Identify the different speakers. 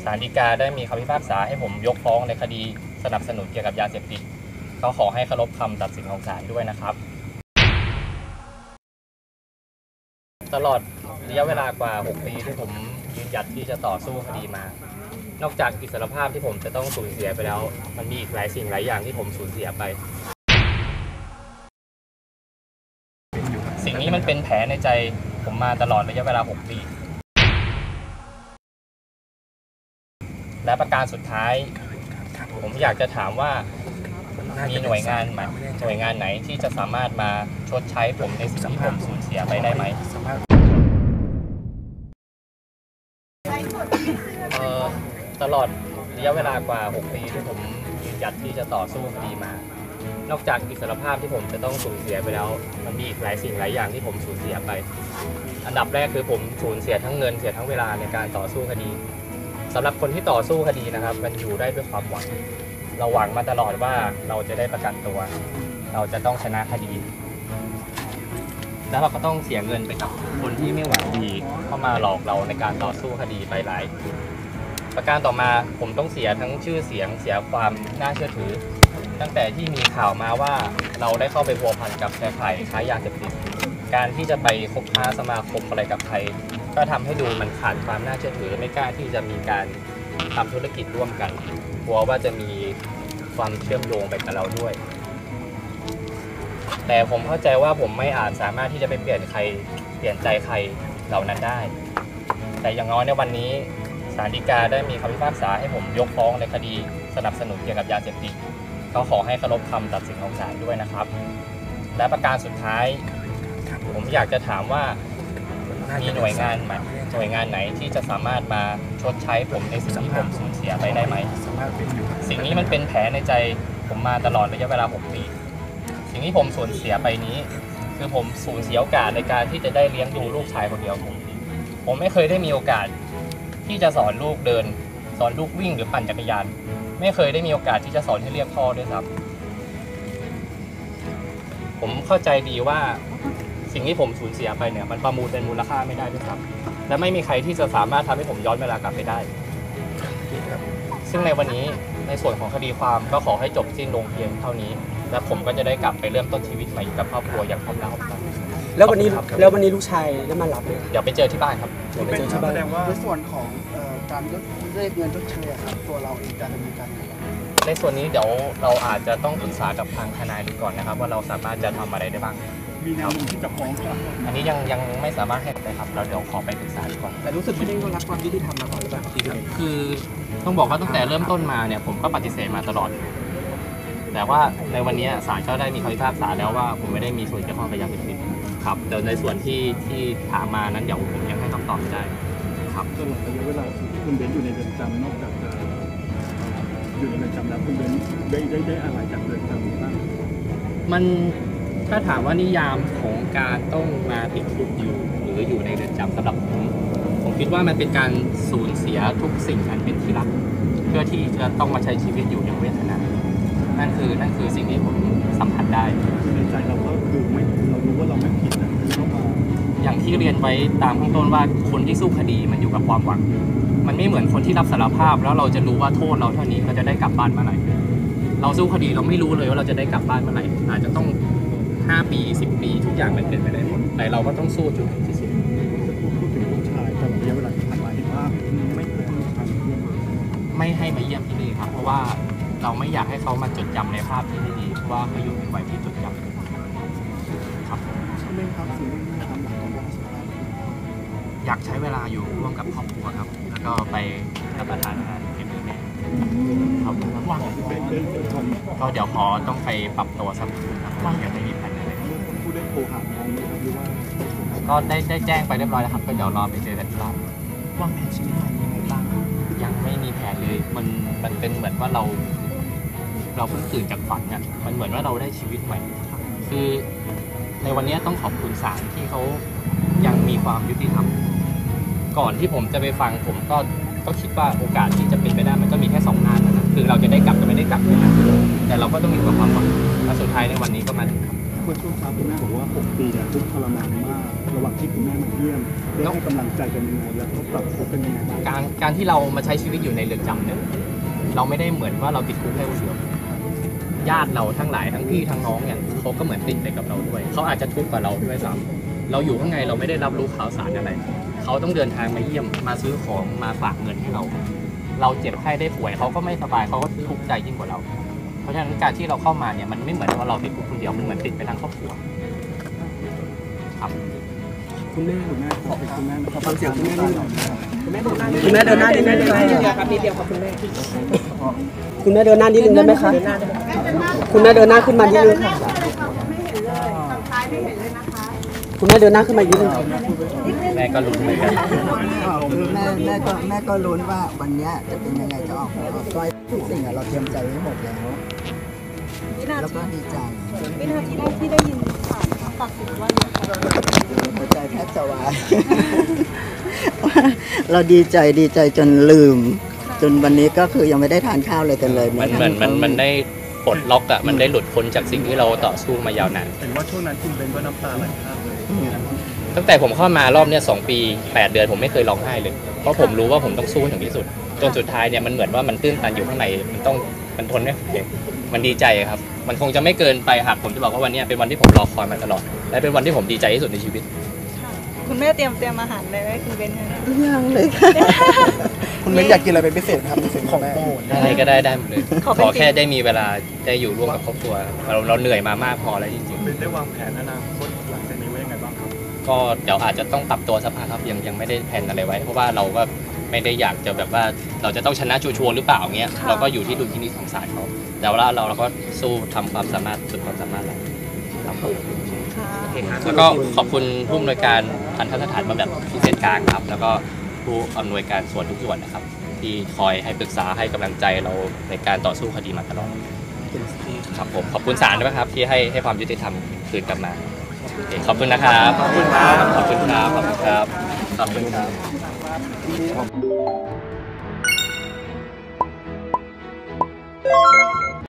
Speaker 1: ศาลฎีกาได้มีคำพิพากษาให้ผมยกฟ้องในคดีสนับสนุนเกี่ยวกับยาเสพติดเขาขอให้เคารพคำตัดสินของศาลด้วยนะครับตลอดระยะเวลากว่า 6 ปีที่ผมยืนหยัดที่จะต่อสู้คดีมานอกจากอิสรภาพที่ผมจะต้องสูญเสียไปแล้วมันมีอีกหลายสิ่งหลายอย่างที่ผมสูญเสียไปสิ่งนี้มันเป็นแผลในใจผมมาตลอดระยะเวลา 6 ปีและประการสุดท้ายผมอยากจะถามว่ามีหน่วยงานไหนที่จะสามารถมาชดใช้ผมในสิ่งที่ผมสูญเสียไปได้ไหมตลอดระยะเวลากว่า 6 ปีที่ผมยืนหยัดที่จะต่อสู้คดีมานอกจากอิสรภาพที่ผมจะต้องสูญเสียไปแล้วมันมีอีกหลายสิ่งหลายอย่างที่ผมสูญเสียไปอันดับแรกคือผมสูญเสียทั้งเงินเสียทั้งเวลาในการต่อสู้คดีสำหรับคนที่ต่อสู้คดีนะครับมันอยู่ได้ด้วยความหวังเราหวังมาตลอดว่าเราจะได้ประกันตัวเราจะต้องชนะคดีแล้วเราก็ต้องเสียเงินไปกับคนที่ไม่หวังดีเข้ามาหลอกเราในการต่อสู้คดีไปหลายประการต่อมาผมต้องเสียทั้งชื่อเสียงเสียความน่าเชื่อถือตั้งแต่ที่มีข่าวมาว่าเราได้เข้าไปพัวพันกับแชร์ไข่ค้ายาเสพติดการที่จะไปคบค้าสมาคมอะไรกับใครก็ทำให้ดูมันขาดความน่าเชื่อถือไม่กล้าที่จะมีการทำธุรกิจร่วมกันกลัวว่าจะมีความเชื่อมโยงไปกับเราด้วยแต่ผมเข้าใจว่าผมไม่อาจสามารถที่จะไปเปลี่ยนใจใครเหล่านั้นได้แต่อย่างน้อยในวันนี้ศาลฎีกาได้มีคำพิพากษาให้ผมยกฟ้องในคดีสนับสนุนเกี่ยวกับยาเสพติดเขาขอให้เคารพคำตัดสินของศาลด้วยนะครับและประการสุดท้ายผมอยากจะถามว่ามีหน่วยงานไหนที่จะสามารถมาชดใช้ผมในสิ่งที่ผมสูญเสียไปได้ไหมสิ่งนี้มันเป็นแผลในใจผมมาตลอดระยะเวลา 6 ปีสิ่งที่ผมสูญเสียไปนี้คือผมสูญเสียโอกาสในการที่จะได้เลี้ยงดูลูกชายคนเดียวผมไม่เคยได้มีโอกาสที่จะสอนลูกเดินสอนลูกวิ่งหรือปั่นจักรยานไม่เคยได้มีโอกาสที่จะสอนให้เรียกพ่อด้วยซ้ำผมเข้าใจดีว่าสิ่งที่ผมสูญเสียไปเนี่ยมันประมูลเป็นมูลค่าไม่ได้ด้วยซ้ำและไม่มีใครที่จะสามารถทำให้ผมย้อนเวลากลับไปได้ซึ่งในวันนี้ในส่วนของคดีความก็ขอให้จบสิ้นลงเพียงเท่านี้และผมก็จะได้กลับไปเริ่มต้นชีวิตใหม่กับครอบครัวอย่างพร้อมหน้าพร้อมตา
Speaker 2: แล้ววันนี้ลูกชายได้มารับไหม
Speaker 1: เดี๋ยวไปเจอที่บ้านครับ
Speaker 3: เป็นแสดงว่าในส่วนของการเรียกเงินชดเชยครับตัวเราเองจะดำเนินการ
Speaker 1: ในส่วนนี้เดี๋ยวเราอาจจะต้องปรึกษากับทางทนายดูก่อนนะครับว่าเราสามารถจะทำอะไรได้บ้าง
Speaker 3: มีแนวโน้มที่จะฟ้อง
Speaker 1: อันนี้ยังไม่สามารถให้ได้ครับเราเดี๋ยวขอไปปรึกษาก่อน
Speaker 2: แต่รู้สึกไม่ได้รับความยุติธรรมมาก่อนหรือเปล่า
Speaker 1: คือต้องบอกว่าตั้งแต่เริ่มต้นมาเนี่ยผมก็ปฏิเสธมาตลอดแต่ว่าในวันนี้ศาลก็ได้มีคำพิพากษาแล้วว่าผมไม่ได้มีส่วนเกี่ยวข้องกับยาเสพติดครับเดี๋ยวในส่วนที่ถามมานั้นเดี๋ยวผมยังให้คำตอบไม่ได้ครับ
Speaker 3: ตลอดระยะเวลาที่คุณเบนอยู่ในเรือนจำนอกจากจะอยู่ในเรือนจำแล้วคุณเบนได้อะไรจากเรือนจำบ้าง
Speaker 1: มันถ้าถามว่านิยามของการต้องมาติดคุกอยู่หรืออยู่ในเรือนจำสำหรับผมคิดว่ามันเป็นการสูญเสียทุกสิ่งอันเป็นที่รักเพื่อที่จะต้องมาใช้ชีวิตอยู่อย่างเวทนานั่นคือสิ่งที่ผมสัมผัสได้
Speaker 3: ในใจเราก็คือเรารู้ว่าเราไม่ผิดนะเข้ามา
Speaker 1: อย่างที่เรียนไว้ตามข้างต้นว่าคนที่สู้คดีมันอยู่กับความหวังมันไม่เหมือนคนที่รับสารภาพแล้วเราจะรู้ว่าโทษเราเท่านี้เราจะได้กลับบ้านเมื่อไหร่เราสู้คดีเราไม่รู้เลยว่าเราจะได้กลับบ้านเมื่อไหร่อาจจะต้อง5 ปี 10 ปีทุกอย่างมันเป็นไปได้หมดแต่เราก็ต้องสู้จนถึงที่สุด
Speaker 3: พูดถึงลูกชายตลอดระยะเวลาที่ผ่านมาเห็นว่า
Speaker 1: ไม่ให้มาเยี่ยมที่นี่ครับเพราะว่าเราไม่อยากให้เขามาจดจำในภาพที่ไม่ดีเพราะว่าเขาอยู่ในวัยที่จดจำครับ
Speaker 3: ไม่ครับสิ่งที่ทำหลังของเรา
Speaker 1: อยากใช้เวลาอยู่ร่วมกับครอบครัวครับแล้วก็ไปรับประทานอาหารเป็นมื้อแม่ครับ
Speaker 3: ว่าง
Speaker 1: ก็เดี๋ยวขอต้องไปปรับตัวสักครับยังไม่มีแผนอะไร
Speaker 3: ผู้ได้โทรหาน้องไหมครับหรือว่า
Speaker 1: ก็ได้แจ้งไปเรียบร้อยแล้วครับก็เดี๋ยวรอไปเจอกันที่บ้าน
Speaker 2: วางแผนชีวิตใหม่ยังไงบ้าง
Speaker 1: ยังไม่มีแผนเลยมันเป็นเหมือนว่าเราเพิ่งตื่นจากฝันเนี่ยมันเหมือนว่าเราได้ชีวิตใหม่คือในวันนี้ต้องขอบคุณศาลที่เขายังมีความยุติธรรมก่อนที่ผมจะไปฟังผมก็คิดว่าโอกาสที่จะเป็นไปได้มันก็มีแค่2 ทางนะคือเราจะได้กลับจะไม่ได้กลับเลยนะแต่เราก็ต้องมีความหวังและสุดท้ายในวันนี้ก็มาถึงครับ
Speaker 3: คุณช่วงเช้าคุณแม่บอกว่า6 ปีเนี่ยทุกข์ทรมานมากระหว่างที่คุณแม่มาเยี่ยมได้ให้กำลังใจกันยังไงแล้วก็ปรับทุกข์กันยังไงบ้าง
Speaker 1: การที่เรามาใช้ชีวิตอยู่ในเรือนจำเนี่ยเราไม่ได้เหมือนว่าเราติดคุกแค่คนเดียวญาติเราทั้งหลายทั้งพี่ทั้งน้องเนี่ยเขาก็เหมือนติดไปกับเราด้วยเขาอาจจะทุกข์กว่าเราด้วยซ้ำเราอยู่ข้างในเราไม่ได้รับรู้ข่าวสารอะไรเขาต้องเดินทางมาเยี่ยมมาซื้อของมาฝากเงินให้เรา เราเจ็บไข้ได้ป่วยเขาก็ไม่สบายเขาก็ทุกข์ใจยิ่งกว่าเรา เพราะฉะนั้นการที่เราเข้ามาเนี่ยมันไม่เหมือนว่าเราติดคุกคนเดียวมันเหมือนติดไปทั้งครอบครัวครับ
Speaker 3: คุณแม่ขอคุณแม่ขอฟังเสียงคุณแม่นิดหน่อยนะครับ
Speaker 2: คุณแม่เดินหน้านิดนึงได้ไหมครับนิดเดียวครับคุณแม่คุณแม่เดินหน้านิดนึงได้ไหมครับคุณแม่เดินหน้าขึ้นมานิดนึงค่ะ คุณแม่เดินหน้าขึ้นมานิดนึง
Speaker 1: แม่ก็ลุ้นเหมือนกัน
Speaker 4: คือแม่ก็ลุ้นว่าวันเนี้ยจะเป็นยังไงจะออกมาก็ทุกสิ่งอะเราเตรียมใจไว้หมดแล้วแล้วก็ดีใจ
Speaker 5: วินาทีแรกที่ได้ยินข่าวตัดสินว่าเนี่ยค่ะ
Speaker 4: หัวใจแทบจะวาย เราดีใจจนลืม จนวันนี้ก็คือยังไม่ได้ทานข้าวเลยกันเลย
Speaker 1: มันได้ปลดล็อกอะมันได้หลุดพ้นจากสิ่งที่เราต่อสู้มายาวนาน
Speaker 3: เห็นว่าช่วงนั้นคุณเบนก็น้ำตาไหลพรากเลย
Speaker 1: ตั้งแต่ผมเข้ามารอบเนี้ย2 ปี 8 เดือนผมไม่เคยร้องไห้เลย เพราะผมรู้ว่าผมต้องสู้ให้ถึงที่สุด จนสุดท้ายเนี่ยมันเหมือนว่ามันตื้นตันอยู่ข้างในมันทนไม่ไหวมันดีใจครับ มันคงจะไม่เกินไปหากผมจะบอกว่าวันเนี้ยเป็นวันที่ผมรอคอยมาตลอด และเป็นวันที่ผมดีใจที่สุดในชีวิต
Speaker 5: คุณแม่เตรียมอาหารอะไรไว้คุณเบนคะ
Speaker 4: ยังเลยค่ะ
Speaker 2: คุณเบนอยากกินอะไรเป็นพิเศษครับพิเศษของโปรด
Speaker 1: อะไรก็ได้หมดเลย ขอแค่ได้มีเวลาได้อยู่ร่วมกับครอบครัวเราเหนื่อยมามากพอแล้วจริงๆ
Speaker 3: เบนได้วางแผนอนาคตหลังจากนี้ไว้ยังไงบ้างครับ
Speaker 1: ก็เดี๋ยวอาจจะต้องปรับตัวสักพักครับยังไม่ได้แผนอะไรไว้ เพราะว่าเราก็ไม่ได้อยากจะแบบว่าเราจะต้องชนะชัวร์ๆหรือเปล่าเงี้ยเราก็อยู่ที่ดุลพินิจของศาลเขาแต่ว่าเราก็สู้ทำความสามารถสุดความสามารถเราครับผมแล้วก็ขอบคุณผู้อำนวยการทันทสถานบำบัดพิเศษกลางครับ แล้วก็ผู้อำนวยการส่วนทุกส่วนนะครับ ที่คอยให้ปรึกษาให้กำลังใจเราในการต่อสู้คดีมาตลอดครับผมขอบคุณศาลด้วยครับที่ให้ความยุติธรรมคืนกลับมาโอเคขอบคุณนะครับ ขอบคุณครับ ขอบคุณครับ ขอบคุณครับ ขอบคุณครับ